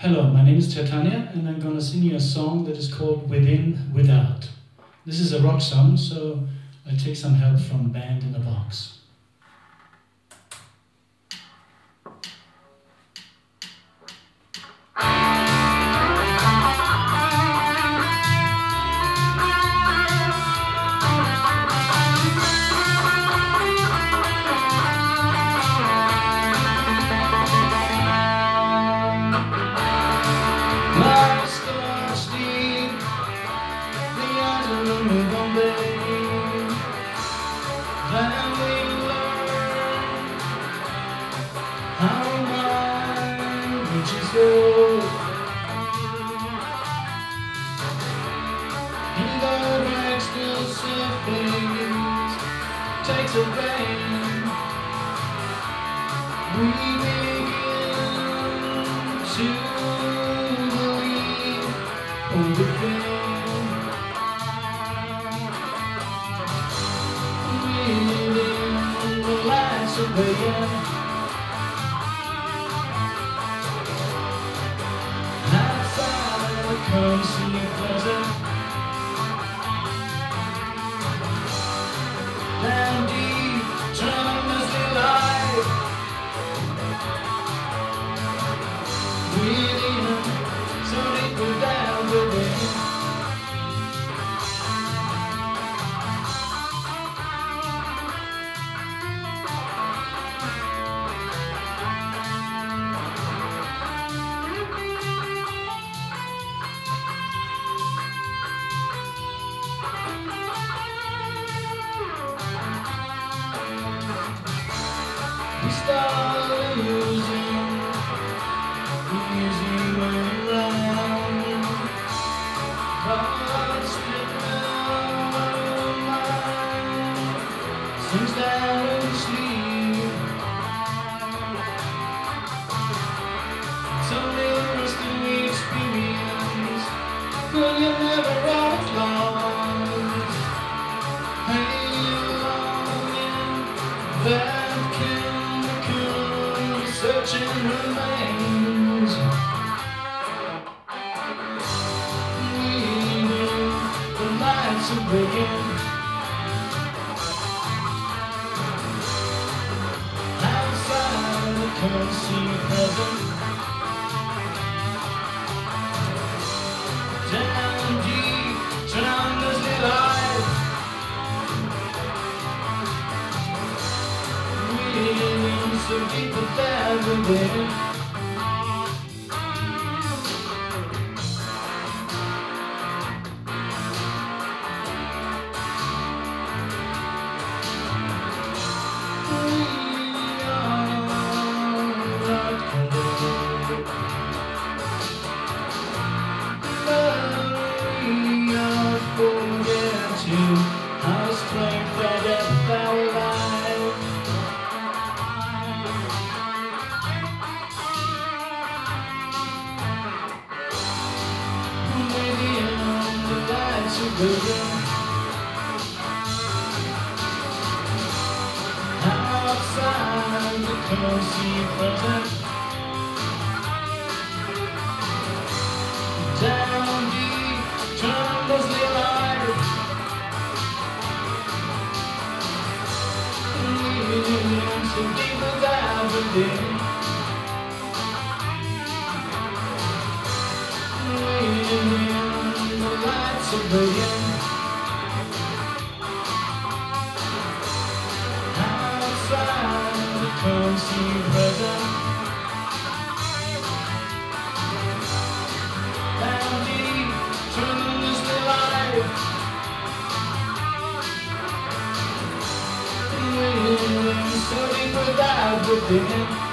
Hello, my name is Chaitanya and I'm gonna sing you a song that is called Within, Without. This is a rock song, so I take some help from Band in a Box. Takes a rain, we begin to believe on the thing. Within the lights of the end, outside I come see a pleasant. Down deep, tremendously light. Within, so deep down within. We start losing around, but still our mind sinks down to sleep. It's only the rest of the experience, but you never always lost. Hanging along in that searching remains. Within the lights of begin. Outside the currency present. Down deep, tremendously light. Within so deep down within. How strength and depth our life. Within the lights of the room, outside the cozy present. Down deep, tremendously light. Within so deep without within. Within the lights of the end. Outside the cozy present. Down deep, tremendously light. Within so deep without within.